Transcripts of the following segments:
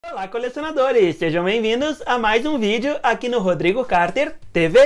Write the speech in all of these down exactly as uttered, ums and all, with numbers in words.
Olá, colecionadores! Sejam bem-vindos a mais um vídeo aqui no Rodrigo Carter T V!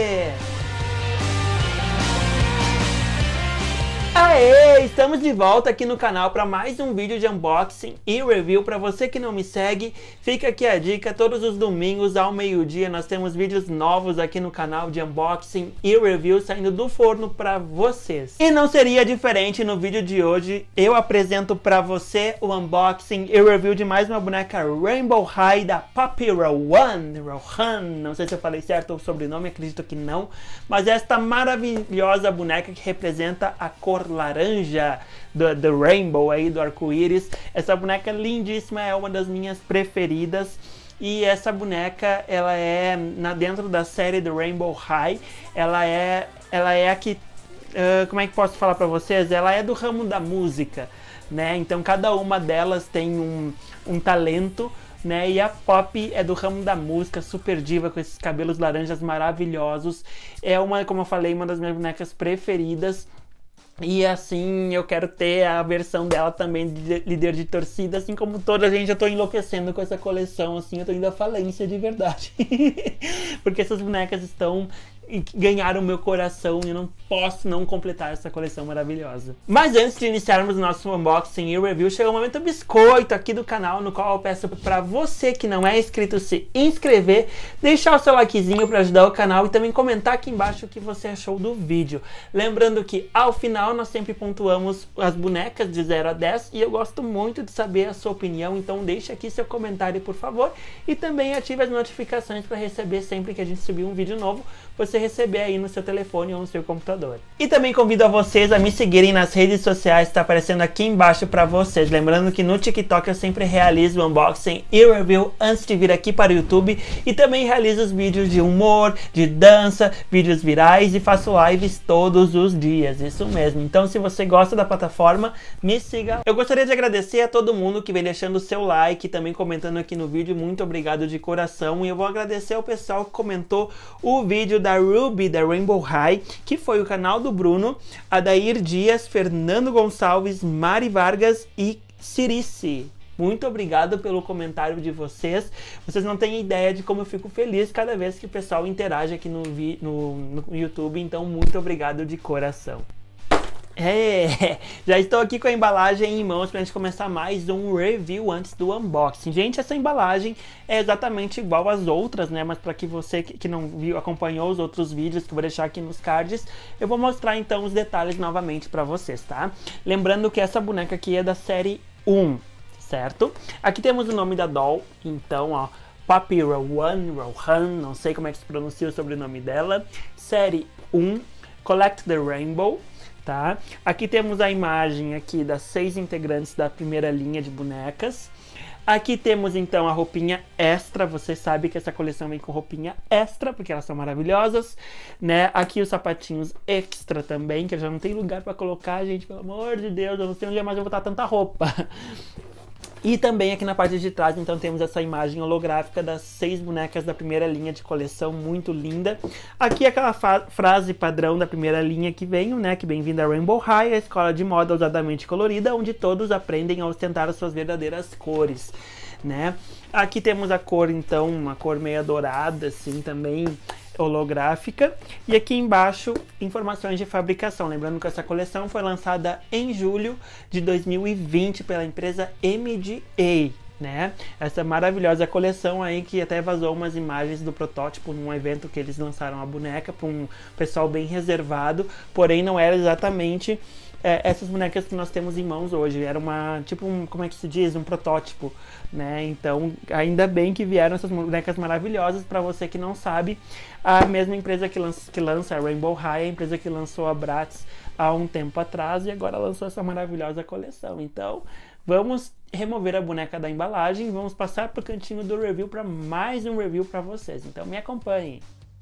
Aê! Estamos de volta aqui no canal para mais um vídeo de unboxing e review. Para você que não me segue, fica aqui a dica: todos os domingos ao meio-dia nós temos vídeos novos aqui no canal de unboxing e review saindo do forno para vocês. E não seria diferente no vídeo de hoje. Eu apresento para você o unboxing e review de mais uma boneca Rainbow High da Poppy Rowan. Rowan, não sei se eu falei certo o sobrenome, acredito que não. Mas esta maravilhosa boneca que representa a cor laranja do, do Rainbow aí, do arco-íris. Essa boneca lindíssima, é uma das minhas preferidas. E essa boneca, ela é, na, dentro da série do Rainbow High, ela é, ela é a que, uh, como é que posso falar pra vocês? Ela é do ramo da música, né? Então cada uma delas tem um, um talento, né? E a Poppy é do ramo da música, super diva, com esses cabelos laranjas maravilhosos. É uma, como eu falei, uma das minhas bonecas preferidas. E assim, eu quero ter a versão dela também de líder de torcida, assim como toda a gente. Eu tô enlouquecendo com essa coleção, assim, eu tô indo à falência de verdade. Porque essas bonecas estão... ganharam meu coração e eu não posso não completar essa coleção maravilhosa. Mas antes de iniciarmos o nosso unboxing e review, chegou o momento biscoito aqui do canal, no qual eu peço para você que não é inscrito se inscrever, deixar o seu likezinho para ajudar o canal e também comentar aqui embaixo o que você achou do vídeo. Lembrando que ao final nós sempre pontuamos as bonecas de zero a dez e eu gosto muito de saber a sua opinião, então deixe aqui seu comentário, por favor, e também ative as notificações para receber sempre que a gente subir um vídeo novo, você receber aí no seu telefone ou no seu computador. E também convido a vocês a me seguirem nas redes sociais, está aparecendo aqui embaixo para vocês. Lembrando que no TikTok eu sempre realizo o unboxing e review antes de vir aqui para o YouTube, e também realizo os vídeos de humor, de dança, vídeos virais, e faço lives todos os dias, isso mesmo. Então se você gosta da plataforma, me siga. Eu gostaria de agradecer a todo mundo que vem deixando o seu like e também comentando aqui no vídeo, muito obrigado de coração. E eu vou agradecer ao pessoal que comentou o vídeo da Ruby, da Rainbow High, que foi o canal do Bruno, Adair Dias, Fernando Gonçalves, Mari Vargas e Cirice. Muito obrigado pelo comentário de vocês. Vocês não têm ideia de como eu fico feliz cada vez que o pessoal interage aqui no, no, no YouTube, então muito obrigado de coração. É, já estou aqui com a embalagem em mãos para a gente começar mais um review antes do unboxing. Gente, essa embalagem é exatamente igual às outras, né? Mas para que você que não viu, acompanhou os outros vídeos que eu vou deixar aqui nos cards, eu vou mostrar então os detalhes novamente para vocês, tá? Lembrando que essa boneca aqui é da série um, certo? Aqui temos o nome da doll, então, ó, Poppy Rowan, Rowan, não sei como é que se pronuncia o sobrenome dela, série um, Collect the Rainbow. Tá? Aqui temos a imagem aqui das seis integrantes da primeira linha de bonecas. Aqui temos então a roupinha extra. Você sabe que essa coleção vem com roupinha extra, porque elas são maravilhosas, né? Aqui os sapatinhos extra também, que eu já não tenho lugar para colocar, gente, pelo amor de Deus, eu não sei onde mais eu vou botar tanta roupa. E também aqui na parte de trás, então, temos essa imagem holográfica das seis bonecas da primeira linha de coleção, muito linda. Aqui aquela frase padrão da primeira linha que vem, né, que bem-vindo a Rainbow High, a escola de moda ousadamente colorida, onde todos aprendem a ostentar as suas verdadeiras cores, né. Aqui temos a cor, então, uma cor meio dourada, assim, também holográfica. E aqui embaixo, informações de fabricação. Lembrando que essa coleção foi lançada em julho de dois mil e vinte pela empresa M D A, né? Essa maravilhosa coleção aí que até vazou umas imagens do protótipo num evento que eles lançaram a boneca para um pessoal bem reservado, porém não era exatamente é, essas bonecas que nós temos em mãos hoje. Era uma, tipo, um, como é que se diz? Um protótipo, né? Então, ainda bem que vieram essas bonecas maravilhosas. Para você que não sabe, a mesma empresa que lança, que lança a Rainbow High, a empresa que lançou a Bratz há um tempo atrás, e agora lançou essa maravilhosa coleção. Então, vamos remover a boneca da embalagem e vamos passar para o cantinho do review para mais um review para vocês. Então, me acompanhem.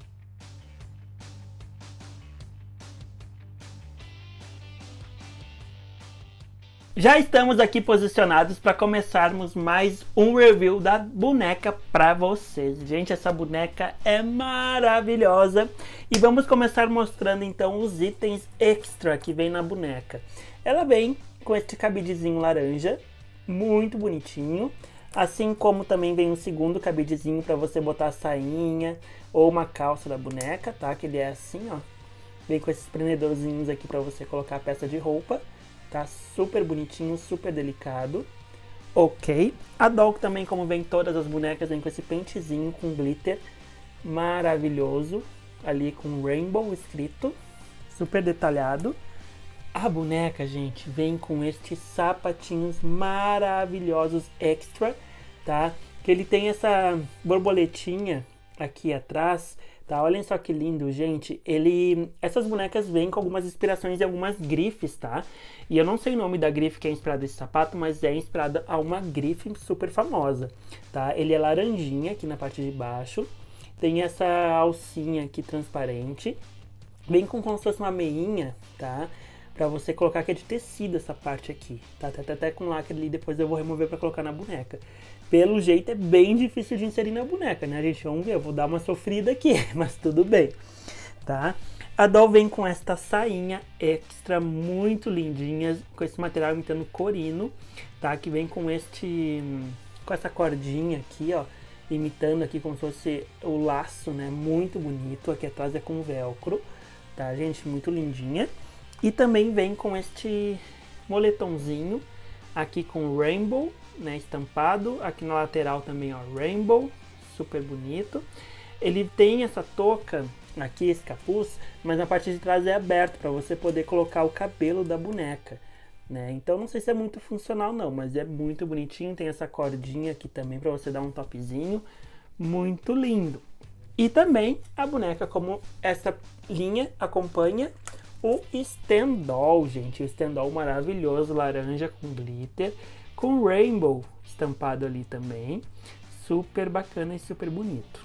Já estamos aqui posicionados para começarmos mais um review da boneca para vocês. Gente, essa boneca é maravilhosa. E vamos começar mostrando então os itens extra que vem na boneca. Ela vem com este cabidezinho laranja, muito bonitinho. Assim como também vem um segundo cabidezinho para você botar a sainha ou uma calça da boneca, tá? Que ele é assim, ó. Vem com esses prendedorzinhos aqui para você colocar a peça de roupa, tá? Super bonitinho, super delicado. Ok. A doll também, como vem todas as bonecas, vem com esse pentezinho com glitter maravilhoso, ali com rainbow escrito, super detalhado. A boneca, gente, vem com estes sapatinhos maravilhosos extra, tá? Que ele tem essa borboletinha aqui atrás, tá? Olhem só que lindo, gente. Ele, essas bonecas vêm com algumas inspirações e algumas grifes, tá? E eu não sei o nome da grife que é inspirada nesse sapato, mas é inspirada a uma grife super famosa, tá? Ele é laranjinha aqui na parte de baixo. Tem essa alcinha aqui transparente. Vem com como se fosse uma meinha, tá? Pra você colocar, que é de tecido essa parte aqui, tá? Tá até com lacre ali, depois eu vou remover pra colocar na boneca. Pelo jeito é bem difícil de inserir na boneca, né, gente? Vamos ver, eu vou dar uma sofrida aqui, mas tudo bem, tá? A doll vem com esta sainha extra muito lindinha, com esse material imitando corino, tá? Que vem com este, com essa cordinha aqui, ó, imitando aqui como se fosse o laço, né? Muito bonito. Aqui atrás é com velcro, tá, gente? Muito lindinha. E também vem com este moletomzinho aqui com rainbow, né, estampado. Aqui na lateral também, ó, rainbow, super bonito. Ele tem essa touca aqui, esse capuz, mas na parte de trás é aberto para você poder colocar o cabelo da boneca, né? Então não sei se é muito funcional não, mas é muito bonitinho. Tem essa cordinha aqui também para você dar um topzinho, muito lindo. E também a boneca, como essa linha acompanha o Stand-Doll, gente. O Stand-Doll maravilhoso, laranja com glitter, com rainbow estampado ali também. Super bacana e super bonito.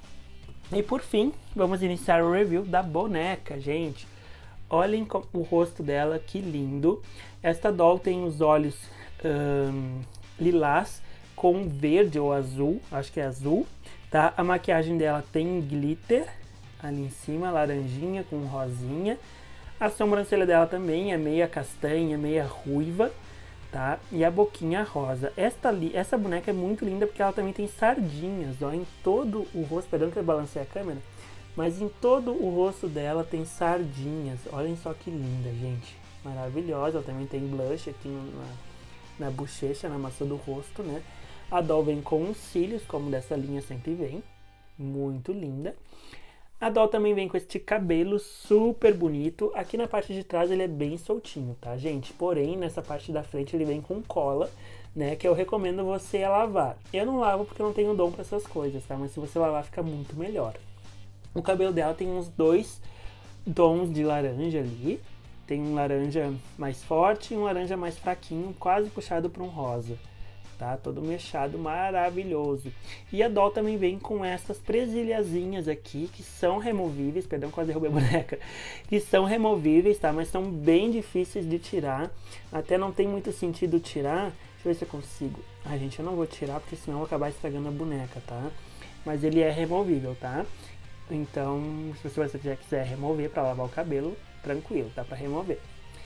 E por fim, vamos iniciar o review da boneca, gente. Olhem o rosto dela, que lindo. Esta doll tem os olhos hum, lilás com verde ou azul, acho que é azul, tá? A maquiagem dela tem glitter ali em cima, laranjinha com rosinha. A sobrancelha dela também é meia castanha, meia ruiva, tá? E a boquinha rosa. Esta ali, essa boneca é muito linda porque ela também tem sardinhas, ó, em todo o rosto. Perdão que eu balancei a câmera, mas em todo o rosto dela tem sardinhas. Olhem só que linda, gente. Maravilhosa. Ela também tem blush aqui na, na bochecha, na maçã do rosto, né? A doll vem com os cílios, como dessa linha sempre vem. Muito linda. A doll também vem com este cabelo super bonito. Aqui na parte de trás ele é bem soltinho, tá, gente? Porém, nessa parte da frente ele vem com cola, né? Que eu recomendo você lavar. Eu não lavo porque eu não tenho dom para essas coisas, tá? Mas se você lavar fica muito melhor. O cabelo dela tem uns dois tons de laranja ali. Tem um laranja mais forte e um laranja mais fraquinho, quase puxado para um rosa. Tá? Todo mechado, maravilhoso. E a doll também vem com essas presilhazinhas aqui, que são removíveis, perdão, quase derrubei a boneca, que são removíveis, tá? Mas são bem difíceis de tirar, até não tem muito sentido tirar. Deixa eu ver se eu consigo. Ai, gente, eu não vou tirar, porque senão eu vou acabar estragando a boneca, tá? Mas ele é removível, tá? Então, se você já quiser remover para lavar o cabelo, tranquilo, dá para remover.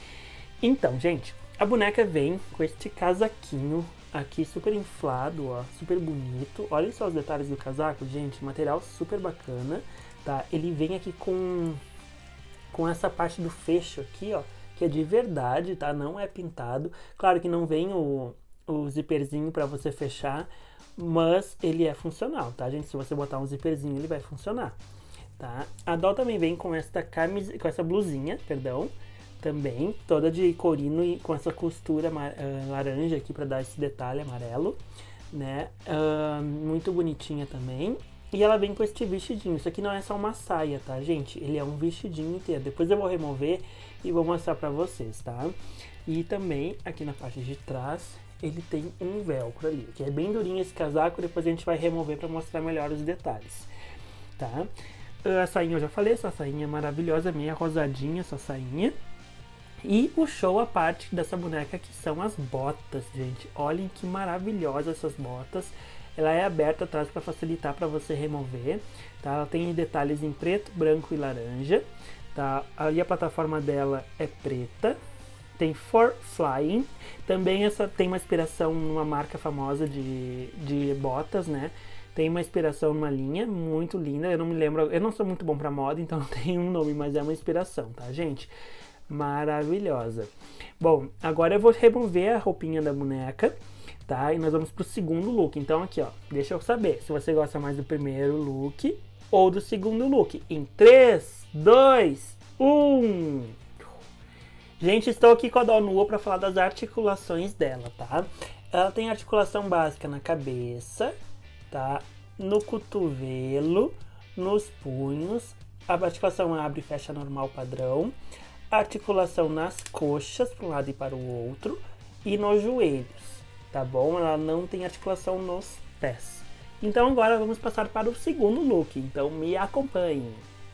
Então, gente, a boneca vem com este casaquinho aqui super inflado, ó, super bonito. Olhem só os detalhes do casaco, gente, material super bacana, tá? Ele vem aqui com com essa parte do fecho aqui, ó, que é de verdade, tá? Não é pintado. Claro que não vem o, o zíperzinho para você fechar, mas ele é funcional, tá, gente? Se você botar um zíperzinho, ele vai funcionar, tá? A doll também vem com esta camisa, com essa blusinha, perdão, também, toda de corino e com essa costura uh, laranja aqui para dar esse detalhe amarelo, né? Uh, muito bonitinha também. E ela vem com este vestidinho. Isso aqui não é só uma saia, tá, gente? Ele é um vestidinho inteiro. Depois eu vou remover e vou mostrar pra vocês, tá? E também, aqui na parte de trás, ele tem um velcro ali, que é bem durinho esse casaco. Depois a gente vai remover pra mostrar melhor os detalhes, tá? A sainha eu já falei, essa sainha é maravilhosa, meia rosadinha essa sainha. E o show à parte dessa boneca que são as botas, gente. Olhem que maravilhosas essas botas. Ela é aberta atrás para facilitar para você remover, tá? Ela tem detalhes em preto, branco e laranja, tá? Ali a plataforma dela é preta, tem For Flying. Também essa tem uma inspiração numa marca famosa de, de botas, né? Tem uma inspiração numa linha muito linda. Eu não me lembro, eu não sou muito bom pra moda, então não tem um nome, mas é uma inspiração, tá, gente? Maravilhosa. Bom, agora eu vou remover a roupinha da boneca, tá? E nós vamos pro segundo look. Então aqui, ó, deixa eu saber se você gosta mais do primeiro look ou do segundo look. Em três, dois, um... Gente, estou aqui com a doll nua para falar das articulações dela, tá? Ela tem articulação básica na cabeça, tá? No cotovelo, nos punhos. A articulação abre e fecha normal padrão. Articulação nas coxas, para um lado e para o outro. E nos joelhos, tá bom? Ela não tem articulação nos pés. Então agora vamos passar para o segundo look. Então me acompanhem.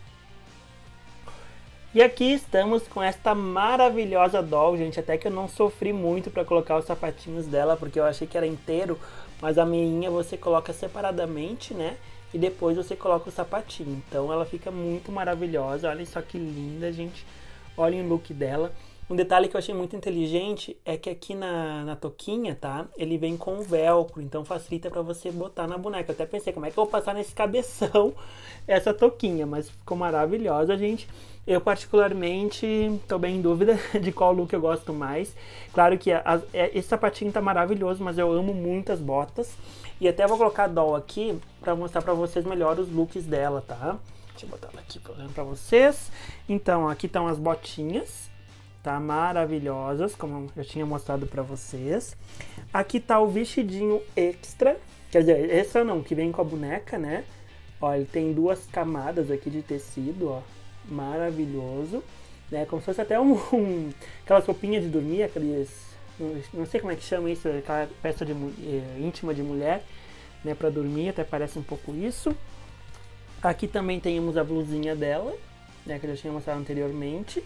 E aqui estamos com esta maravilhosa doll, gente, até que eu não sofri muito para colocar os sapatinhos dela, porque eu achei que era inteiro, mas a meinha você coloca separadamente, né, e depois você coloca o sapatinho, então ela fica muito maravilhosa. Olhem só que linda, gente, olhem o look dela. Um detalhe que eu achei muito inteligente é que aqui na, na toquinha, tá, ele vem com velcro, então facilita para você botar na boneca. Eu até pensei, como é que eu vou passar nesse cabeção essa toquinha, mas ficou maravilhosa, gente. Eu particularmente tô bem em dúvida de qual look eu gosto mais. Claro que a, a, esse sapatinho tá maravilhoso, mas eu amo muito as botas. E até vou colocar a doll aqui pra mostrar pra vocês melhor os looks dela, tá? Deixa eu botar ela aqui pra vocês. Então, aqui estão as botinhas, tá? Maravilhosas, como eu tinha mostrado pra vocês. Aqui tá o vestidinho extra, quer dizer, extra não, que vem com a boneca, né? Ó, ele tem duas camadas aqui de tecido, ó. Maravilhoso, né? Como se fosse até um, um aquelas roupinhas de dormir, aqueles, não sei como é que chama isso, aquela peça de, é, íntima de mulher, né, para dormir, até parece um pouco isso. Aqui também temos a blusinha dela, né, que eu já tinha mostrado anteriormente.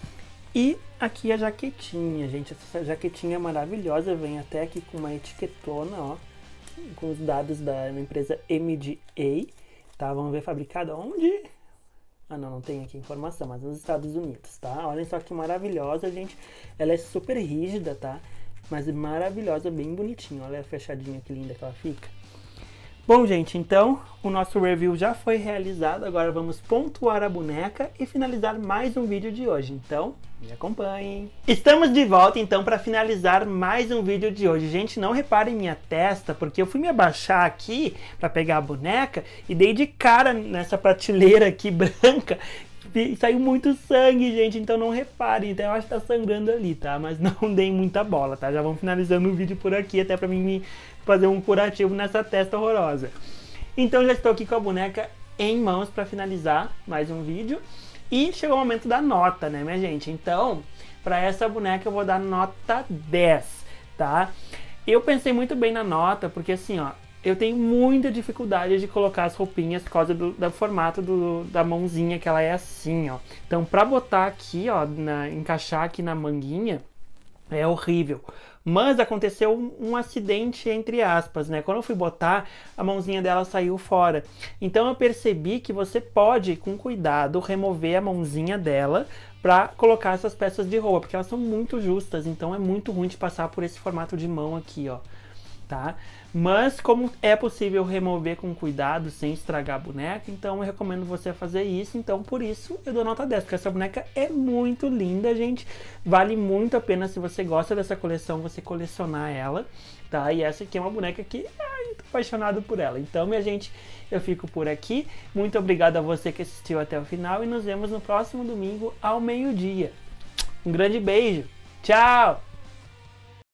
E aqui a jaquetinha, gente, essa jaquetinha maravilhosa, vem até aqui com uma etiquetona, ó, com os dados da empresa M D A, tá? Vamos ver fabricada onde? Ah, não, não tem aqui informação, mas nos Estados Unidos, tá? Olhem só que maravilhosa, gente. Ela é super rígida, tá? Mas maravilhosa, bem bonitinha. Olha a fechadinha que linda que ela fica. Bom, gente, então o nosso review já foi realizado. Agora vamos pontuar a boneca e finalizar mais um vídeo de hoje. Então, me acompanhem. Estamos de volta, então, para finalizar mais um vídeo de hoje. Gente, não reparem minha testa, porque eu fui me abaixar aqui para pegar a boneca e dei de cara nessa prateleira aqui branca. E saiu muito sangue, gente, então não reparem. Então eu acho que tá sangrando ali, tá? Mas não deem muita bola, tá? Já vamos finalizando o vídeo por aqui, até pra mim fazer um curativo nessa testa horrorosa. Então já estou aqui com a boneca em mãos pra finalizar mais um vídeo. E chegou o momento da nota, né, minha gente? Então, pra essa boneca eu vou dar nota dez, tá? Eu pensei muito bem na nota, porque assim, ó, eu tenho muita dificuldade de colocar as roupinhas por causa do, do formato do, da mãozinha, que ela é assim, ó. Então, pra botar aqui, ó, na, encaixar aqui na manguinha, é horrível. Mas aconteceu um, um acidente, entre aspas, né? Quando eu fui botar, a mãozinha dela saiu fora. Então, eu percebi que você pode, com cuidado, remover a mãozinha dela pra colocar essas peças de roupa, porque elas são muito justas, então é muito ruim de passar por esse formato de mão aqui, ó. Tá? Mas como é possível remover com cuidado sem estragar a boneca, então eu recomendo você fazer isso. Então por isso eu dou nota dez, porque essa boneca é muito linda, gente. Vale muito a pena, se você gosta dessa coleção, você colecionar ela, tá? E essa aqui é uma boneca que, ai, tô apaixonado por ela. Então, minha gente, eu fico por aqui. Muito obrigado a você que assistiu até o final e nos vemos no próximo domingo ao meio-dia. Um grande beijo. Tchau!